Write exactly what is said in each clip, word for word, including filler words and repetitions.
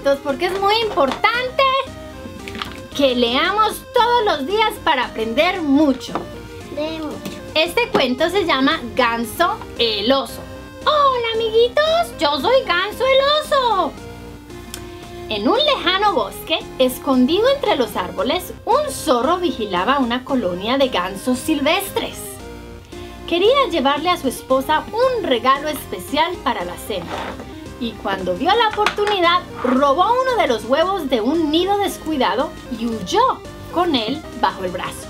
amiguitos, porque es muy importante que leamos todos los días para aprender mucho. De mucho. Este cuento se llama Ganso el oso. Hola amiguitos, yo soy Ganso el oso. En un lejano bosque, escondido entre los árboles, un zorro vigilaba una colonia de gansos silvestres. Quería llevarle a su esposa un regalo especial para la cena. Y cuando vio la oportunidad, robó uno de los huevos de un nido descuidado y huyó con él bajo el brazo.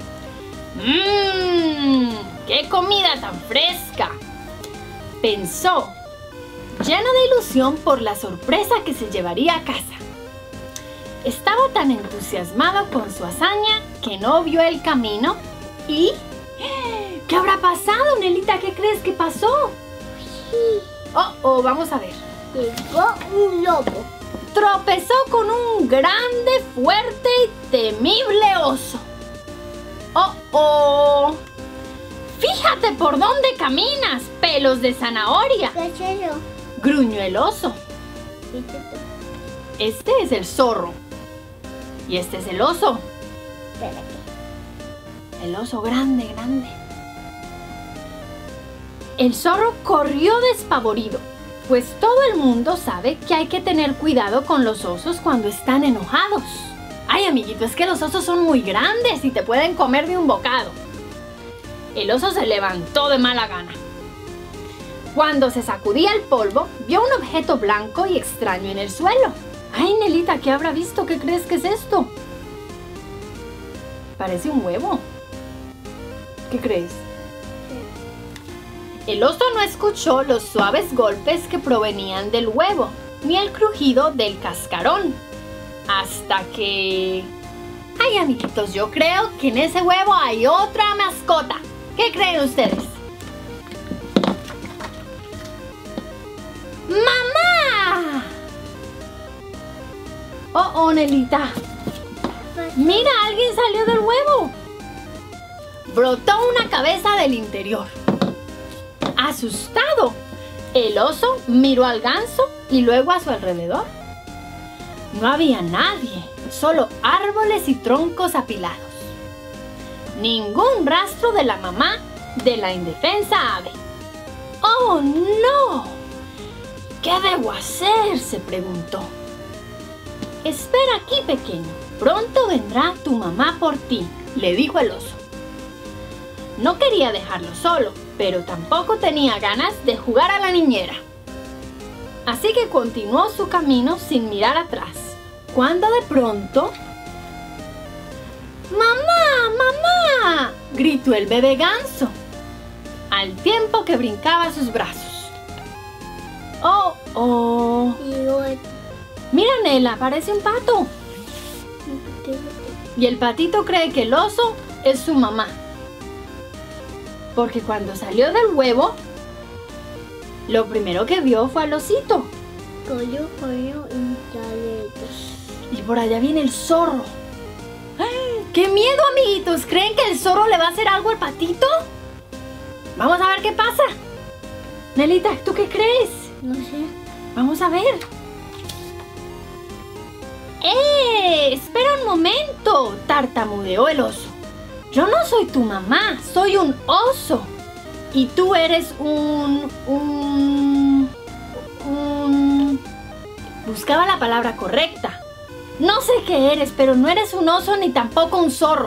¡Mmm! ¡Qué comida tan fresca!, pensó, lleno de ilusión por la sorpresa que se llevaría a casa. Estaba tan entusiasmado con su hazaña que no vio el camino y... ¿qué habrá pasado, Nelita? ¿Qué crees que pasó? Oh, oh, vamos a ver. Llegó un lobo. Tropezó con un grande, fuerte y temible oso. Oh, oh. Fíjate por dónde caminas, pelos de zanahoria. ¿Qué es eso? Gruñó el oso. Este es el zorro. Y este es el oso. Espérate. El oso grande, grande. El zorro corrió despavorido, pues todo el mundo sabe que hay que tener cuidado con los osos cuando están enojados. Ay, amiguito, es que los osos son muy grandes y te pueden comer de un bocado. El oso se levantó de mala gana. Cuando se sacudía el polvo, vio un objeto blanco y extraño en el suelo. Ay, Nelita, ¿qué habrá visto? ¿Qué crees que es esto? Parece un huevo. ¿Qué crees? El oso no escuchó los suaves golpes que provenían del huevo, ni el crujido del cascarón. Hasta que... Ay, amiguitos, yo creo que en ese huevo hay otra mascota. ¿Qué creen ustedes? ¡Mamá! Oh, oh, Nelita. Mira, alguien salió del huevo. Brotó una cabeza del interior. Asustado, el oso miró al ganso y luego a su alrededor. No había nadie, solo árboles y troncos apilados. Ningún rastro de la mamá de la indefensa ave. ¡Oh, no! ¿Qué debo hacer?, se preguntó. Espera aquí, pequeño. Pronto vendrá tu mamá por ti, le dijo el oso. No quería dejarlo solo, pero tampoco tenía ganas de jugar a la niñera. Así que continuó su camino sin mirar atrás, cuando de pronto... ¡Mamá! ¡Mamá!, gritó el bebé ganso, al tiempo que brincaba a sus brazos. ¡Oh, oh! Mira, Nela, parece un pato. Y el patito cree que el oso es su mamá. Porque cuando salió del huevo, lo primero que vio fue al osito. Coño, coño y chaletas. Y por allá viene el zorro. ¡Ay! ¡Qué miedo, amiguitos! ¿Creen que el zorro le va a hacer algo al patito? Vamos a ver qué pasa. Nelita, ¿tú qué crees? No sé. Vamos a ver. ¡Eh! ¡Espera un momento!, tartamudeó el oso. Yo no soy tu mamá, soy un oso. Y tú eres un... un... un... Buscaba la palabra correcta. No sé qué eres, pero no eres un oso ni tampoco un zorro.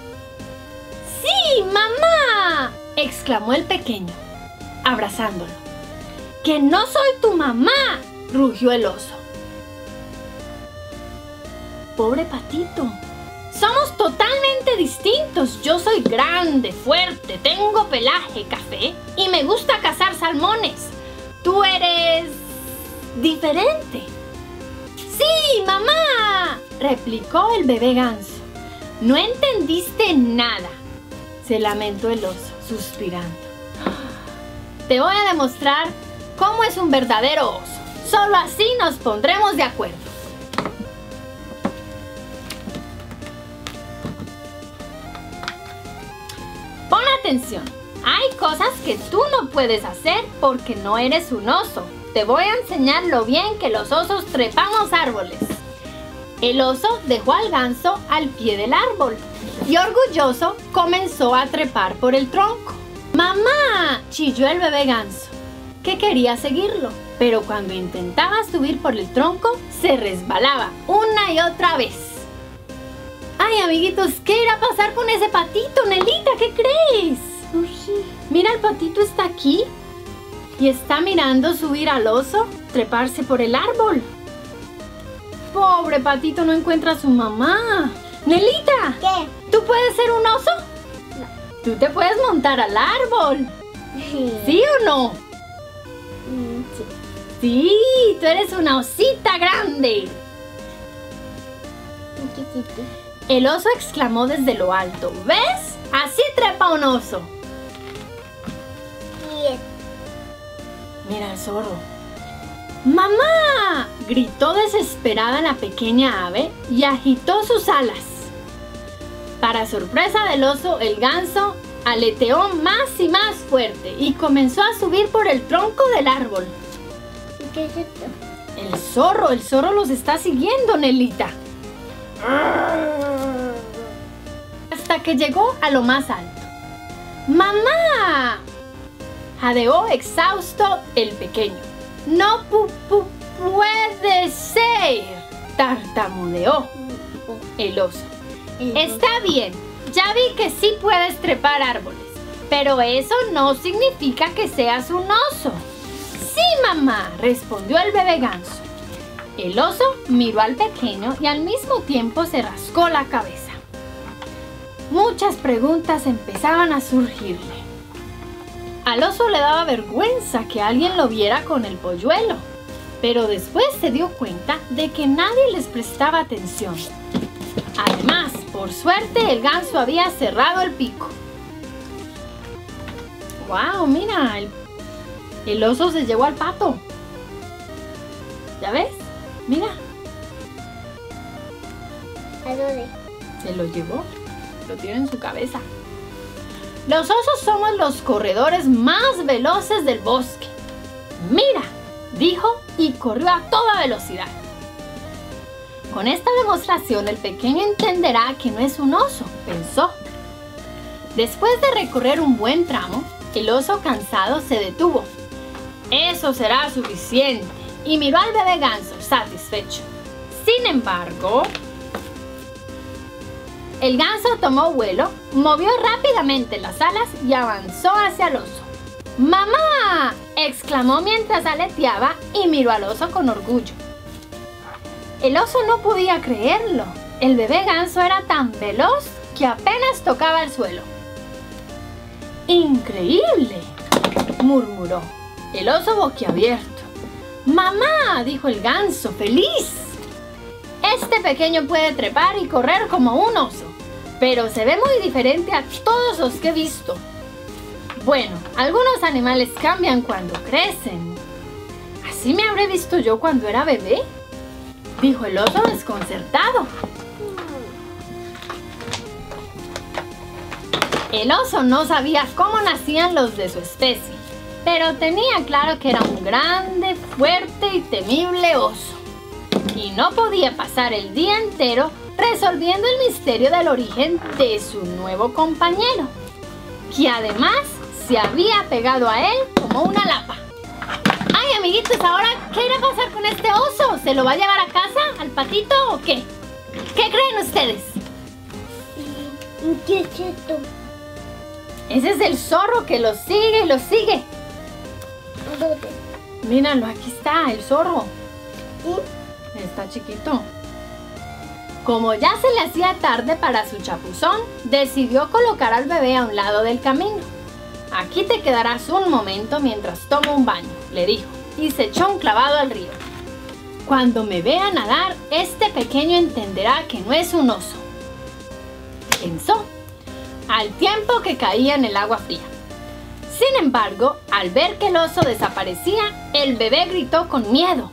¡Sí, mamá!, exclamó el pequeño, abrazándolo. ¡Que no soy tu mamá!, rugió el oso. Pobre patito. Somos totalmente distintos. Yo soy grande, fuerte, tengo pelaje café y me gusta cazar salmones. Tú eres... diferente. ¡Sí, mamá!, replicó el bebé ganso. No entendiste nada, se lamentó el oso, suspirando. Te voy a demostrar cómo es un verdadero oso. Solo así nos pondremos de acuerdo. Pon atención. Hay cosas que tú no puedes hacer porque no eres un oso. te voy a enseñar lo bien que los osos trepamos árboles. El oso dejó al ganso al pie del árbol y orgulloso comenzó a trepar por el tronco. ¡Mamá!, chilló el bebé ganso, que quería seguirlo, pero cuando intentaba subir por el tronco, se resbalaba una y otra vez. ¡Ay, amiguitos! ¿Qué irá a pasar con ese patito, Nelita? ¿Qué crees? Oh, sí. Mira, el patito está aquí y está mirando subir al oso, treparse por el árbol. Pobre patito, no encuentra a su mamá. ¡Nelita! ¿Qué? ¿Tú puedes ser un oso? No. Tú te puedes montar al árbol. ¿Sí o no? Mm, sí. Sí, tú eres una osita grande. Un chiquito. El oso exclamó desde lo alto. ¿Ves? Así trepa un oso. Bien. Mira el zorro. ¡Mamá!, gritó desesperada la pequeña ave y agitó sus alas. Para sorpresa del oso, el ganso aleteó más y más fuerte y comenzó a subir por el tronco del árbol. ¿Y qué es esto? El zorro, el zorro los está siguiendo, Nelita. Hasta que llegó a lo más alto. ¡Mamá!, jadeó exhausto el pequeño. ¡No pu pu puede ser!, tartamudeó el oso. Está bien, ya vi que sí puedes trepar árboles, pero eso no significa que seas un oso. Sí, mamá, respondió el bebé ganso. El oso miró al pequeño y al mismo tiempo se rascó la cabeza. Muchas preguntas empezaban a surgirle. Al oso le daba vergüenza que alguien lo viera con el polluelo, pero después se dio cuenta de que nadie les prestaba atención. Además, por suerte, el ganso había cerrado el pico. ¡Wow! Mira, el, el oso se llevó al pato. ¿Ya ves? Mira. ¿A dónde? Se lo llevó. Lo tiene en su cabeza. Los osos somos los corredores más veloces del bosque. ¡Mira!, dijo y corrió a toda velocidad. Con esta demostración el pequeño entenderá que no es un oso, pensó. Después de recorrer un buen tramo, el oso cansado se detuvo. Eso será suficiente, y miró al bebé ganso satisfecho. Sin embargo, el ganso tomó vuelo, movió rápidamente las alas y avanzó hacia el oso. ¡Mamá!, exclamó mientras aleteaba y miró al oso con orgullo. El oso no podía creerlo. El bebé ganso era tan veloz que apenas tocaba el suelo. ¡Increíble!, murmuró el oso boquiabierto. ¡Mamá!, dijo el ganso, feliz. Este pequeño puede trepar y correr como un oso, pero se ve muy diferente a todos los que he visto. Bueno, algunos animales cambian cuando crecen. ¿Así me habré visto yo cuando era bebé?, dijo el oso desconcertado. El oso no sabía cómo nacían los de su especie, pero tenía claro que era un grande, fuerte y temible oso. Y no podía pasar el día entero resolviendo el misterio del origen de su nuevo compañero, que además se había pegado a él como una lapa. ¡Ay, amiguitos! Ahora, ¿qué irá a pasar con este oso? ¿Se lo va a llevar a casa, al patito o qué? ¿Qué creen ustedes? ¿Y qué es esto? Ese es el zorro que lo sigue y lo sigue. ¿Dónde? Míralo, aquí está el zorro. ¿Y? Está chiquito. Como ya se le hacía tarde para su chapuzón, decidió colocar al bebé a un lado del camino. Aquí te quedarás un momento mientras tomo un baño, le dijo, y se echó un clavado al río. Cuando me vea nadar, este pequeño entenderá que no es un oso, pensó, al tiempo que caía en el agua fría. Sin embargo, al ver que el oso desaparecía, el bebé gritó con miedo.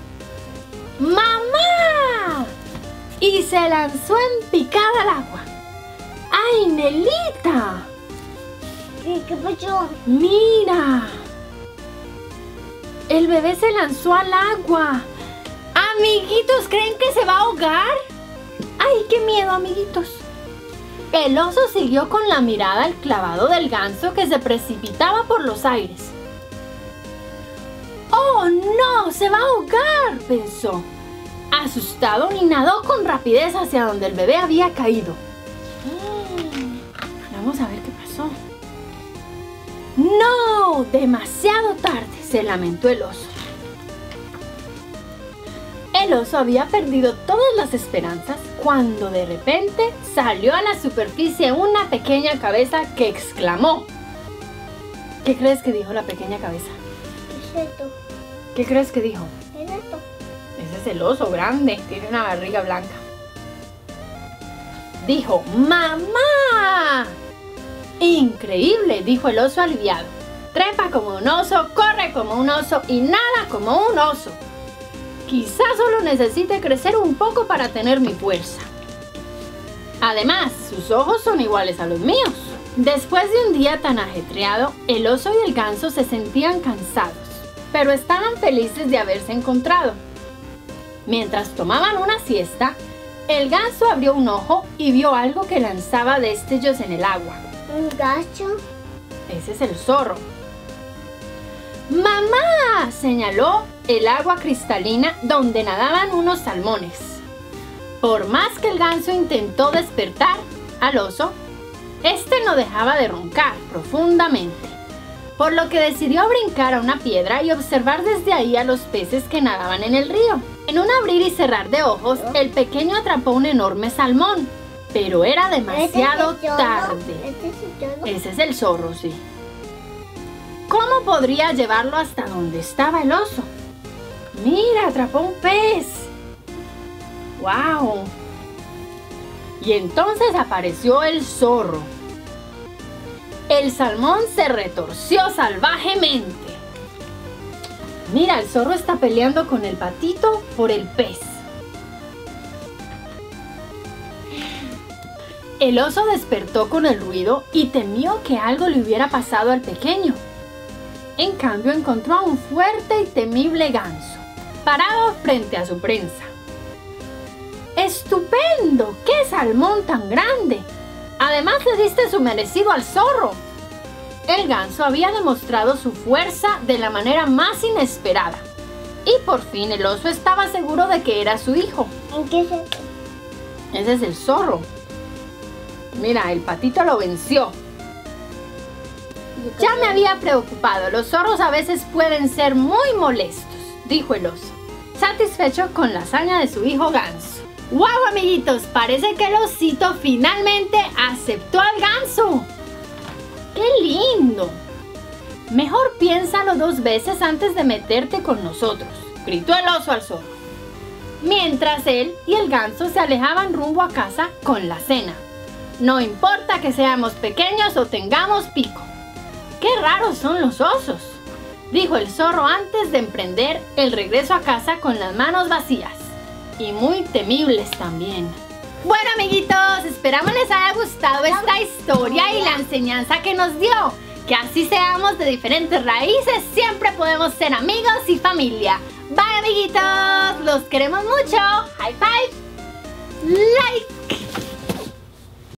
¡Mamá! Y se lanzó en picada al agua. ¡Ay, Nelita! ¿Qué, qué pasó? ¡Mira! El bebé se lanzó al agua. Amiguitos, ¿creen que se va a ahogar? ¡Ay, qué miedo, amiguitos! El oso siguió con la mirada al clavado del ganso que se precipitaba por los aires. ¡Oh, no! ¡Se va a ahogar!, pensó. Asustado, nadó con rapidez hacia donde el bebé había caído. Vamos a ver qué pasó. ¡No! Demasiado tarde, se lamentó el oso. El oso había perdido todas las esperanzas cuando de repente salió a la superficie una pequeña cabeza que exclamó. ¿Qué crees que dijo la pequeña cabeza? ¿Qué es esto? ¿Qué crees que dijo? ¿Qué es esto? Ese es el oso grande, tiene una barriga blanca. Dijo, ¡mamá! Increíble, dijo el oso aliviado. Trepa como un oso, corre como un oso y nada como un oso. Quizás solo necesite crecer un poco para tener mi fuerza. Además, sus ojos son iguales a los míos. Después de un día tan ajetreado, el oso y el ganso se sentían cansados, pero estaban felices de haberse encontrado. Mientras tomaban una siesta, el ganso abrió un ojo y vio algo que lanzaba destellos en el agua. ¿Un gacho? Ese es el zorro. ¡Mamá!, señaló el agua cristalina donde nadaban unos salmones. Por más que el ganso intentó despertar al oso, este no dejaba de roncar profundamente, por lo que decidió brincar a una piedra y observar desde ahí a los peces que nadaban en el río. En un abrir y cerrar de ojos, el pequeño atrapó un enorme salmón, pero era demasiado ¿Este es el tarde. ¿Este es el zorro? Ese es el zorro, sí. ¿Cómo podría llevarlo hasta donde estaba el oso? ¡Mira, atrapó un pez! ¡Wow! Y entonces apareció el zorro. El salmón se retorció salvajemente. Mira, el zorro está peleando con el patito por el pez. El oso despertó con el ruido y temió que algo le hubiera pasado al pequeño. En cambio, encontró a un fuerte y temible ganso, parado frente a su presa. ¡Estupendo! ¡Qué salmón tan grande! Además le diste su merecido al zorro. El ganso había demostrado su fuerza de la manera más inesperada. Y por fin el oso estaba seguro de que era su hijo. ¿En qué es esto? Ese es el zorro. Mira, el patito lo venció. Ya me había preocupado. Los zorros a veces pueden ser muy molestos, dijo el oso, satisfecho con la hazaña de su hijo ganso. ¡Wow, amiguitos! Parece que el osito finalmente aceptó al ganso. ¡Qué lindo! Mejor piénsalo dos veces antes de meterte con nosotros, gritó el oso al zorro, mientras él y el ganso se alejaban rumbo a casa con la cena. No importa que seamos pequeños o tengamos pico. ¡Qué raros son los osos!, dijo el zorro antes de emprender el regreso a casa con las manos vacías. Y muy temibles también. Bueno, amiguitos, esperamos les haya gustado esta historia y la enseñanza que nos dio. Que así seamos de diferentes raíces, siempre podemos ser amigos y familia. Bye, amiguitos, los queremos mucho. High five. Like.